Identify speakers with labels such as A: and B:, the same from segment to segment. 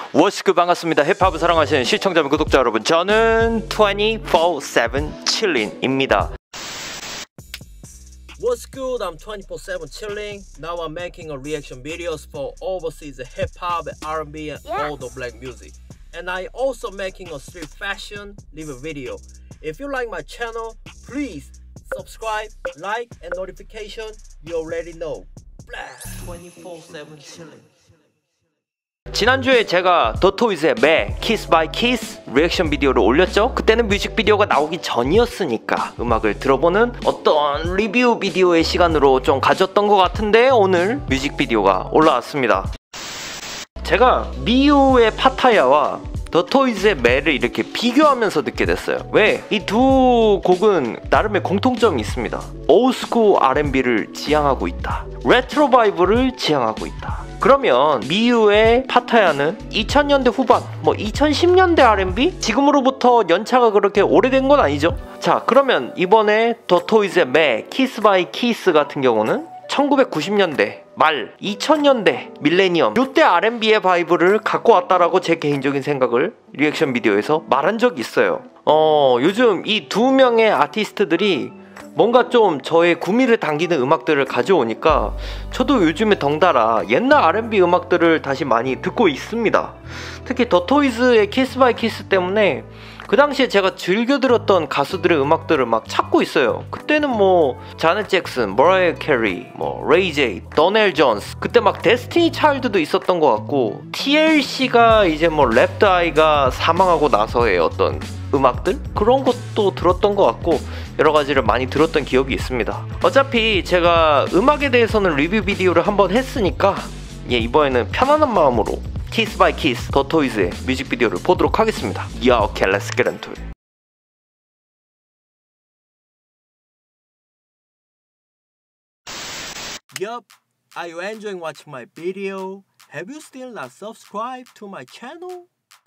A: 워시크 반갑습니다. 힙합을 사랑하시는 시청자 및 구독자 여러분, 저는 24/7 chilling입니다.
B: What's good? I'm 24/7 chilling. Now I'm making a reaction videos for overseas hip hop, R&B, and all the black music. And I also making a street fashion review video. If you like my channel, please subscribe, like, and notification. You already know. 24/7 chilling.
A: 지난주에 제가 더토이즈의 매 키스 바이 키스 리액션 비디오를 올렸죠. 그때는 뮤직비디오가 나오기 전이었으니까 음악을 들어보는 어떤 리뷰 비디오의 시간으로 좀 가졌던 것 같은데, 오늘 뮤직비디오가 올라왔습니다. 제가 미유의 파타야와 더토이즈의 매를 이렇게 비교하면서 듣게 됐어요. 왜? 이 두 곡은 나름의 공통점이 있습니다. 올드스쿨 R&B를 지향하고 있다, 레트로 바이브를 지향하고 있다. 그러면 미유의 파타야는 2000년대 후반, 2010년대 R&B? 지금으로부터 연차가 그렇게 오래된 건 아니죠. 자, 그러면 이번에 더토이즈의 매 키스 바이 키스 같은 경우는 1990년대 말 2000년대 밀레니엄 요때 R&B의 바이브를 갖고 왔다라고 제 개인적인 생각을 리액션 비디오에서 말한 적이 있어요. 요즘 이 두 명의 아티스트들이 뭔가 좀 저의 구미를 당기는 음악들을 가져오니까 저도 요즘에 덩달아 옛날 R&B 음악들을 다시 많이 듣고 있습니다. 특히 더토이즈의 키스 바이 키스 때문에 그 당시에 제가 즐겨 들었던 가수들의 음악들을 막 찾고 있어요. 그때는 자넷 잭슨, 머라이어 캐리, 레이 제이, 더넬 존스, 그때 막 데스티니 차일드도 있었던 것 같고, TLC가 이제 랩드 아이가 사망하고 나서의 어떤 음악들? 그런 것도 들었던 것 같고, 여러 가지를 많이 들었던 기억이 있습니다. 어차피 제가 음악에 대해서는 리뷰 비디오를 한번 했으니까 이번에는 편안한 마음으로 키스 바이 키스 더토이즈의 뮤직비디오를 보도록 하겠습니다. Okay, let's get into it.
B: Yup, are you enjoying watching my video? Have you still not subscribed to my channel?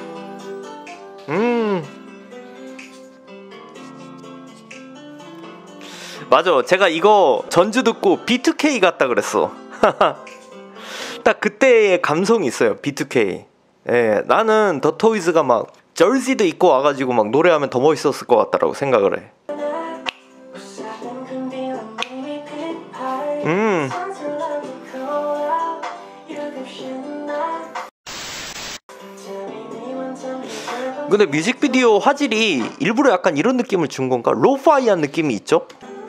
A: 맞아, 제가 이거 전주 듣고 B2K 같다 그랬어. 딱 그때의 감성이 있어요. B2K. 나는 더토이즈가 막 절지도 입고 와가지고 막 노래하면 더 멋있었을 것 같다라고 생각을 해. 근데 뮤직비디오 화질이 일부러 약간 이런 느낌을 준 건가? 로파이한 느낌이 있죠?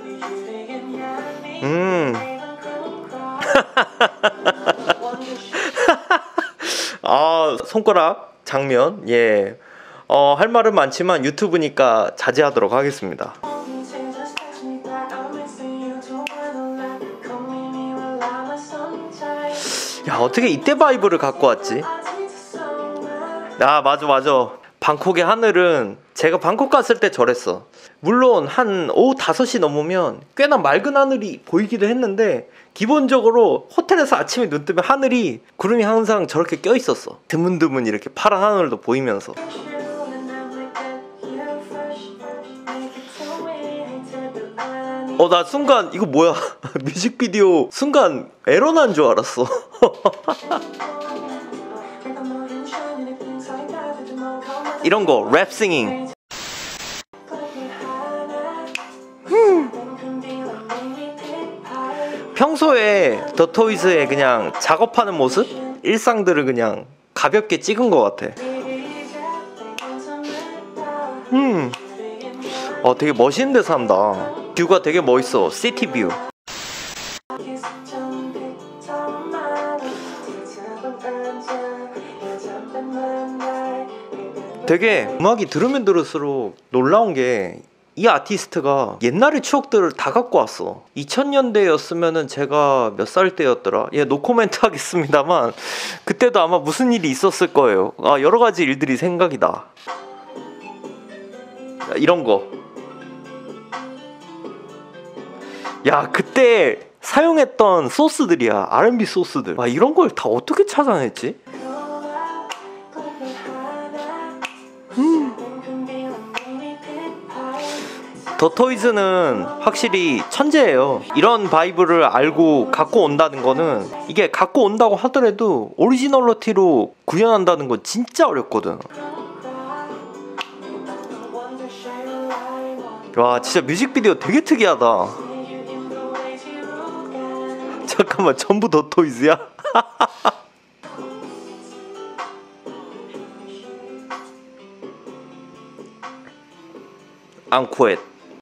A: 손가락 장면, 할 말은 많지만 유튜브니까 자제하도록 하겠습니다. 야, 어떻게 이때 바이브를 갖고 왔지? 맞아. 방콕의 하늘은 제가 방콕 갔을 때 저랬어. 물론 한 오후 5시 넘으면 꽤나 맑은 하늘이 보이기도 했는데, 기본적으로 호텔에서 아침에 눈 뜨면 하늘이 구름이 항상 저렇게 껴 있었어. 드문드문 이렇게 파란 하늘도 보이면서. 나 순간 이거 뭐야 뮤직비디오 순간 에러 난 줄 알았어. 이런 거 랩싱잉. 평소에 더토이즈의 그냥 작업하는 모습? 일상들을 그냥 가볍게 찍은 것 같아. 되게 멋있는 데 산다. 뷰가 되게 멋있어. 시티 뷰. 되게 음악이 들으면 들을수록 놀라운 게, 이 아티스트가 옛날의 추억들을 다 갖고 왔어. 2000년대였으면은 제가 몇 살 때였더라? 노코멘트 하겠습니다만 그때도 아마 무슨 일이 있었을 거예요. 여러 가지 일들이 생각이 나. 이런 거. 그때 사용했던 소스들이야. R&B 소스들. 이런 걸 다 어떻게 찾아냈지? 더토이즈는 확실히 천재예요. 이런 바이브를 알고 갖고 온다는 거는, 이게 갖고 온다고 하더라도 오리지널리티로 구현한다는 건 진짜 어렵거든. 와, 진짜 뮤직비디오 되게 특이하다. 잠깐만, 전부 더토이즈야? 앙코엣.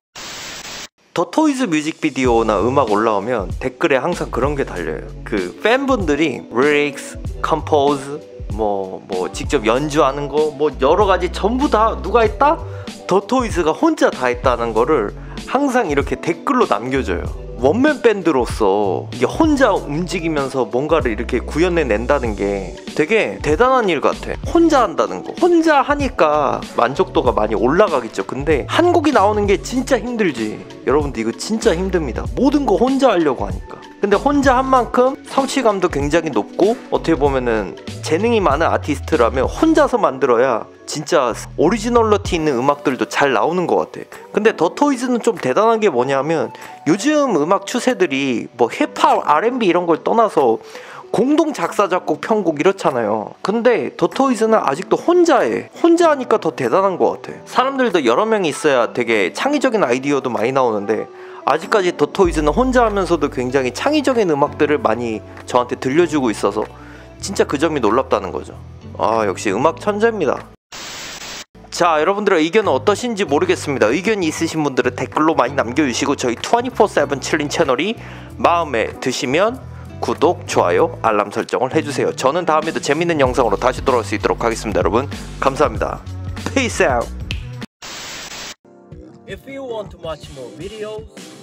A: 더토이즈 뮤직비디오나 음악 올라오면 댓글에 항상 그런 게 달려요. 그 팬분들이 리릭스, 컴포즈, 뭐 직접 연주하는 거, 뭐 여러 가지 전부 다 누가 했다? 더토이즈가 혼자 다 했다는 거를 항상 이렇게 댓글로 남겨줘요. 원맨 밴드로서 이게 혼자 움직이면서 뭔가를 이렇게 구현해낸다는 게 되게 대단한 일 같아. 혼자 한다는 거, 혼자 하니까 만족도가 많이 올라가겠죠. 근데 한 곡이 나오는 게 진짜 힘들지. 여러분들 이거 진짜 힘듭니다. 모든 거 혼자 하려고 하니까. 근데 혼자 한 만큼 성취감도 굉장히 높고, 어떻게 보면은 재능이 많은 아티스트라면 혼자서 만들어야 진짜 오리지널리티 있는 음악들도 잘 나오는 것 같아. 근데 더토이즈는 좀 대단한 게 뭐냐면, 요즘 음악 추세들이 뭐 힙합, R&B 이런 걸 떠나서 공동 작사, 작곡, 편곡 이렇잖아요. 근데 더토이즈는 아직도 혼자 해. 혼자 하니까 더 대단한 것 같아. 사람들도 여러 명이 있어야 되게 창의적인 아이디어도 많이 나오는데, 아직까지 더토이즈는 혼자 하면서도 굉장히 창의적인 음악들을 많이 저한테 들려주고 있어서 진짜 그 점이 놀랍다는 거죠. 아, 역시 음악 천재입니다. 자, 여러분들의 의견은 어떠신지 모르겠습니다. 의견이 있으신 분들은 댓글로 많이 남겨주시고, 저희 24/7 칠린 채널이 마음에 드시면 구독, 좋아요, 알람 설정을 해주세요. 저는 다음에도 재밌는 영상으로 다시 돌아올 수 있도록 하겠습니다. 여러분 감사합니다. Peace out.
B: If you want to watch more videos,